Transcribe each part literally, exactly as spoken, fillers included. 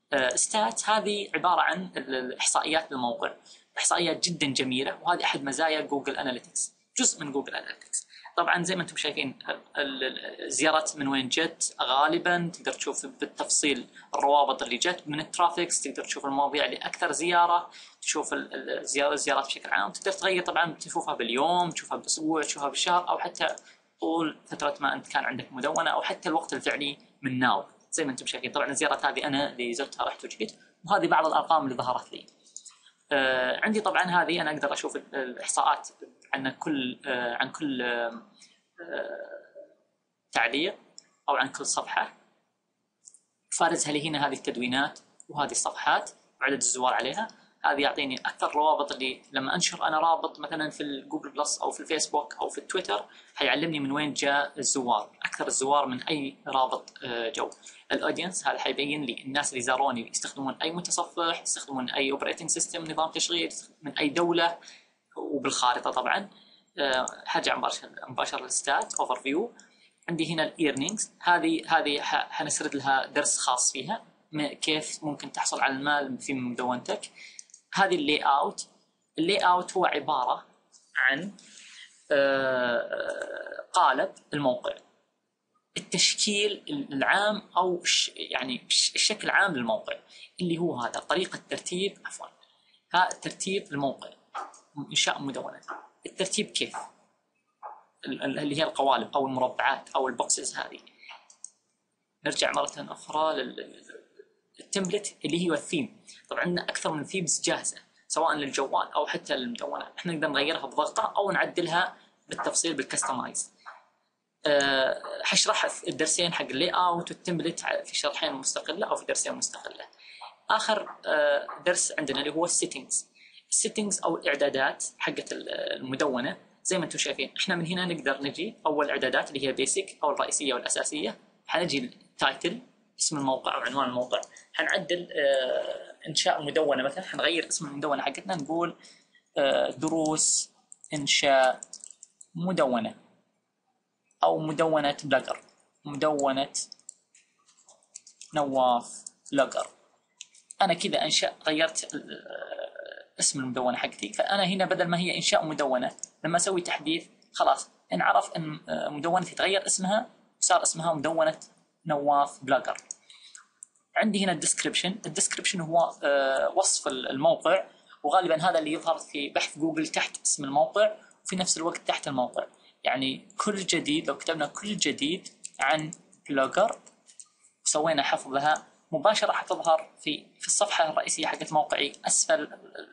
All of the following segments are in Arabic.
ستات هذه عبارة عن الإحصائيات للموقع، إحصائيات جدا جميلة، وهذه أحد مزايا جوجل أناليتكس، جزء من جوجل أناليتكس. طبعا زي ما انتم شايفين الزيارات من وين جت، غالبا تقدر تشوف بالتفصيل الروابط اللي جت من الترافيكس، تقدر تشوف المواضيع اللي أكثر زيارة، تشوف الزيارات بشكل عام، تقدر تغير طبعا، تشوفها باليوم، تشوفها بالأسبوع، تشوفها بالشهر، أو حتى طول فترة ما أنت كان عندك مدونة، أو حتى الوقت الفعلي من ناو زي ما انتم شايفين. طبعا الزيارات هذه أنا اللي زرتها رحت وجيت، وهذه بعض الأرقام اللي ظهرت لي. آه عندي طبعا هذه أنا أقدر أشوف الإحصاءات عن كل آه عن كل آه تعليق أو عن كل صفحة، فارزها لي هنا هذه التدوينات وهذه الصفحات وعدد الزوار عليها. هذه يعطيني أكثر الروابط اللي لما أنشر أنا رابط مثلا في الجوجل بلس أو في الفيسبوك أو في التويتر حيعلمني من وين جاء الزوار، أكثر الزوار من أي رابط جو. الأودينس هذا حيبين لي الناس اللي زاروني يستخدمون أي متصفح، يستخدمون أي أوبريتنج سيستم، نظام تشغيل، من أي دولة، وبالخارطة طبعا. حرجع مباشر مباشر للستات اوفر فيو. عندي هنا الايرنينجز، هذه هذه حنسرد لها درس خاص فيها كيف ممكن تحصل على المال في مدونتك. هذه اللي اوت، اللي اوت هو عبارة عن قالب الموقع، التشكيل العام او يعني الشكل العام للموقع اللي هو هذا، طريقة ترتيب عفوا ها ترتيب الموقع، انشاء مدونة. الترتيب كيف؟ اللي هي القوالب أو المربعات أو البوكسز هذه. نرجع مرة أخرى للتمبلت اللي هي الثيم. طبعا عندنا أكثر من ثيمز جاهزة سواء للجوال أو حتى للمدونة، إحنا نقدر نغيرها بضغطة أو نعدلها بالتفصيل بالكستمايز. أه حشرح الدرسين حق اللي أوت والتمبلت في شرحين مستقلة أو في درسين مستقلة. آخر أه درس عندنا اللي هو السيتينجز. السيتينجز أو الإعدادات حقت المدونة. زي ما انتم شايفين احنا من هنا نقدر نجي اول اعدادات اللي هي بيسك او الرئيسيه والاساسيه، حنجي التايتل اسم الموقع او عنوان الموقع، حنعدل اه انشاء مدونه، مثلا حنغير اسم المدونه حقتنا نقول اه دروس انشاء مدونه او مدونه بلوجر، مدونه نواف بلوجر. انا كذا انشا غيرت اسم المدونة حقتي. فأنا هنا بدل ما هي إنشاء مدونة، لما أسوي تحديث خلاص انعرف أن مدونتي تغير اسمها وصار اسمها مدونة نواف بلوجر. عندي هنا الديسكريبشن. الديسكريبشن هو وصف الموقع، وغالبا هذا اللي يظهر في بحث جوجل تحت اسم الموقع وفي نفس الوقت تحت الموقع. يعني كل جديد، لو كتبنا كل جديد عن بلوجر وسوينا حفظ لها مباشرة حتظهر في في الصفحة الرئيسية حقت موقعي أسفل،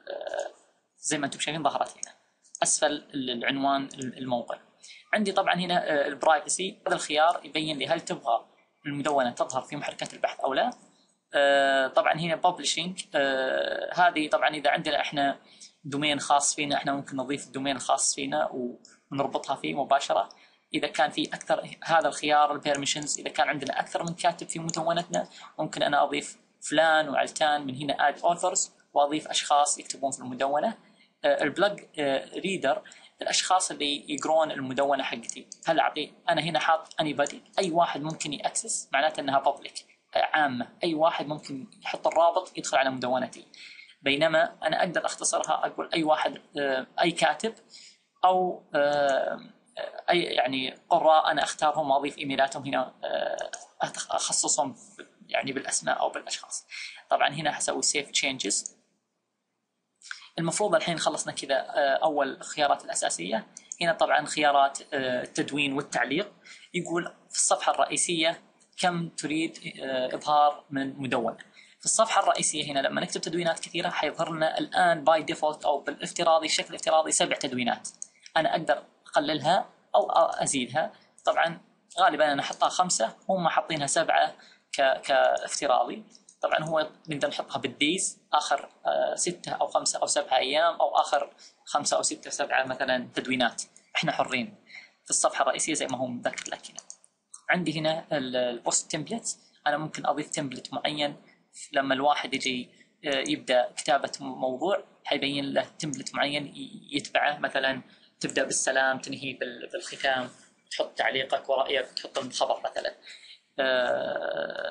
زي ما أنتم شايفين ظهرت هنا أسفل العنوان الموقع. عندي طبعا هنا البرايفسي، هذا الخيار يبين لي هل تبغى المدونة تظهر في محركات البحث أو لا. طبعا هنا ببلشينج، هذه طبعا إذا عندنا إحنا دومين خاص فينا إحنا ممكن نضيف الدومين الخاص فينا ونربطها فيه مباشرة. إذا كان في أكثر، هذا الخيار البيرميشنز، إذا كان عندنا أكثر من كاتب في مدونتنا ممكن أنا أضيف فلان وعلتان من هنا add authors وأضيف أشخاص يكتبون في المدونة. البلوج ريدر، الأشخاص اللي يقرون المدونة حقتي، هل أعطي أنا هنا حاط anybody، أي واحد ممكن يأكسس، معناته أنها public عامة، أي واحد ممكن يحط الرابط يدخل على مدونتي. بينما أنا أقدر أختصرها أقول أي واحد، أي كاتب أو أي يعني قراء أنا أختارهم وأضيف إيميلاتهم هنا، أخصصهم يعني بالأسماء أو بالأشخاص. طبعا هنا حسوي save changes. المفروض الحين خلصنا كذا أول الخيارات الأساسية. هنا طبعا خيارات التدوين والتعليق. يقول في الصفحة الرئيسية كم تريد إظهار من مدونة. في الصفحة الرئيسية هنا لما نكتب تدوينات كثيرة حيظهر لنا الآن باي ديفولت أو بالافتراضي الشكل الافتراضي سبع تدوينات. أنا أقدر أقللها أو أزيدها. طبعا غالبا أنا أحطها خمسة، هم حاطينها سبعة كافتراضي. طبعا هو نقدر نحطها بالديز، آخر ستة أو خمسة أو سبعة أيام، أو آخر خمسة أو ستة سبعة مثلا تدوينات. إحنا حرين في الصفحة الرئيسية زي ما هو مذكر لك هنا. عندي هنا البوست تمبلت، أنا ممكن أضيف تمبلت معين لما الواحد يجي يبدأ كتابة موضوع حيبين له تمبلت معين يتبعه، مثلا تبدأ بالسلام تنهي بالختام، تحط تعليقك ورأيك، تحط الخبر مثلا.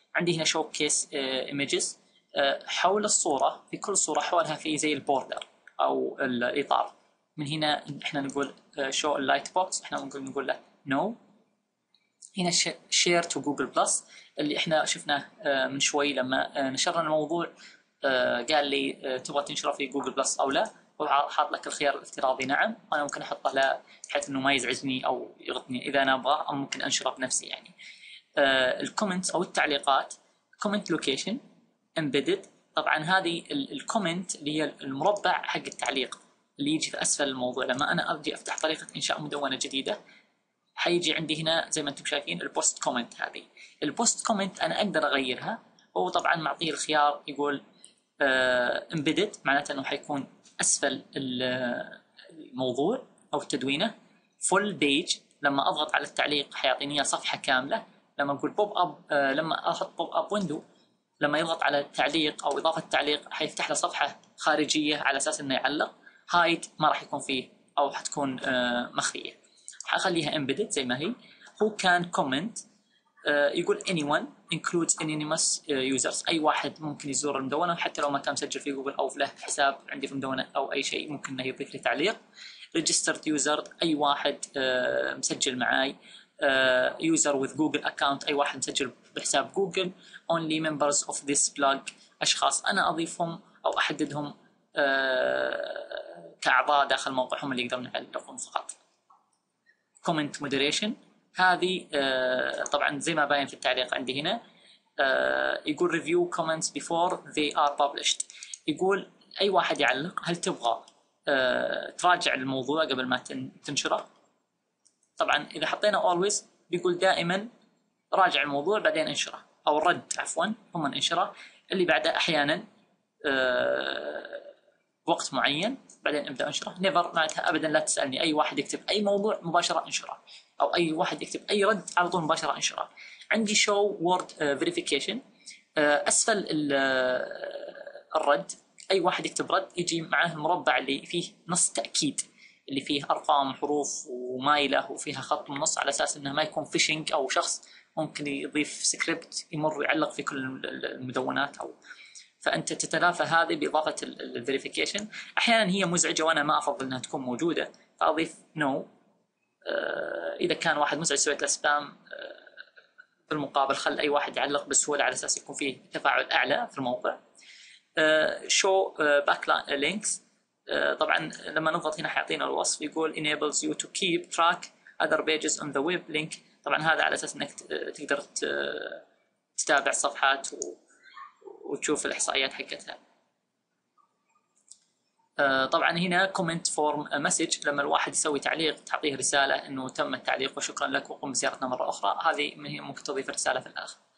عندي هنا شو كيس ايمجز، حول الصورة، في كل صورة حولها في زي البوردر أو الإطار. من هنا إحنا نقول شو اللايت بوكس، إحنا ممكن نقول له نو. هنا شير تو جوجل بلس اللي إحنا شفناه من شوي لما نشرنا الموضوع، قال لي تبغى تنشره في جوجل بلس أو لا، وحاط لك الخيار الافتراضي نعم، وأنا ممكن أحطه لا بحيث إنه ما يزعجني أو يغطني إذا أنا أبغى، أو ممكن أنشره بنفسي يعني. الكومنت أو التعليقات، كومنت لوكيشن embedded. طبعا هذه الكومنت اللي هي المربع حق التعليق اللي يجي في اسفل الموضوع. لما انا ارجي افتح طريقه انشاء مدونه جديده حيجي عندي هنا زي ما انتم شايفين البوست كومنت. هذه البوست كومنت انا اقدر اغيرها، هو طبعا معطيه الخيار يقول embedded معناته انه حيكون اسفل الموضوع او التدوينه. فول بيج لما اضغط على التعليق حيعطيني صفحه كامله. لما اقول بوب اب، لما احط بوب اب ويندو، لما يضغط على التعليق او اضافه تعليق حيفتح له صفحه خارجيه على اساس انه يعلق. هايد ما راح يكون فيه او حتكون مخفيه، حخليها embedded زي ما هي. هو كان كومنت يقول anyone includes anonymous users، اي واحد ممكن يزور المدونه حتى لو ما كان مسجل في جوجل او له حساب عندي في المدونه او اي شيء، ممكن انه يضيف لي تعليق. registered user اي واحد مسجل معاي، يوزر with جوجل اكاونت اي واحد مسجل بحساب جوجل. only members of this blog اشخاص انا اضيفهم او احددهم كاعضاء داخل موقعهم اللي يقدرون يعلقون فقط. comment moderation هذه طبعا زي ما باين في التعليق عندي هنا، يقول review comments before they are published. يقول اي واحد يعلق هل تبغى تراجع الموضوع قبل ما تنشره. طبعا اذا حطينا always بيقول دائما راجع الموضوع بعدين انشره، او الرد عفوا ثم انشره. اللي بعده احيانا وقت معين بعدين ابدا انشره. نيفر معناتها ابدا لا تسالني، اي واحد يكتب اي موضوع مباشره انشره، او اي واحد يكتب اي رد على طول مباشره انشره. عندي show word verification اسفل الرد، اي واحد يكتب رد يجي معه المربع اللي فيه نص تاكيد، اللي فيه ارقام حروف ومايله وفيها خط من النص، على اساس انه ما يكون فيشنج او شخص ممكن يضيف سكريبت يمر ويعلق في كل المدونات. او فانت تتلافى هذه باضافه الفيريفيكيشن. احيانا هي مزعجه وانا ما افضل انها تكون موجوده فاضيف نو. اذا كان واحد مزعج سويت له سبام، بالمقابل خل اي واحد يعلق بسهوله على اساس يكون فيه تفاعل اعلى في الموقع. شو باك لينكس، طبعا لما نضغط هنا حيعطينا الوصف يقول enables you to keep track other pages on the web link. طبعا هذا على اساس انك تقدر تتابع الصفحات وتشوف الاحصائيات حقتها. طبعا هنا comment form message، لما الواحد يسوي تعليق تعطيه رساله انه تم التعليق وشكرا لك وقم بزيارتنا مره اخرى. هذه ممكن تضيف رساله في الاخر.